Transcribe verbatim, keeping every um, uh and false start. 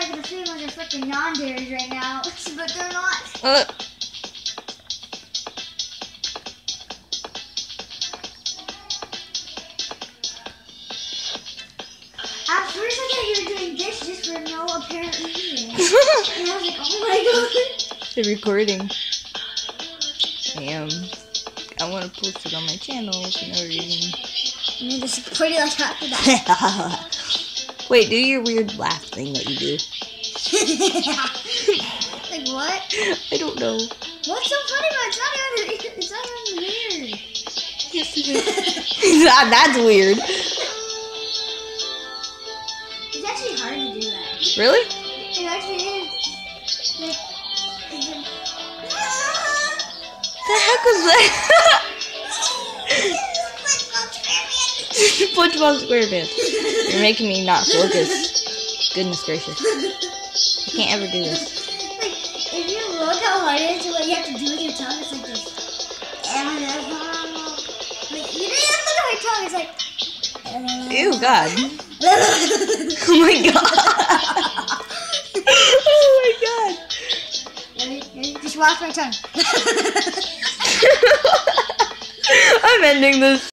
like the females are fucking non-dares right now, but they're not. Uh. At first I thought you were doing this just for no apparent reason. And I was like, oh my god. They're recording. I am. I want to post it on my channel for no reason. You need to support it like after that. Wait, do your weird laugh thing that you do. Like what? I don't know. What's so funny about it? It's not even, it's not even weird. Yes, it is. That, that's weird. It's actually hard to do that. Really? It actually is. Like, it's like, the heck was that? SpongeBob SquarePants. You're making me not focus. Goodness gracious. I can't ever do this. like, if you look how hard it is, what you have to do with your tongue, it's like this. Like, you didn't even look at my tongue, it's like... Ew, God. Oh my God. Oh my God. Ready? Ready? Just watch my tongue. I'm ending this.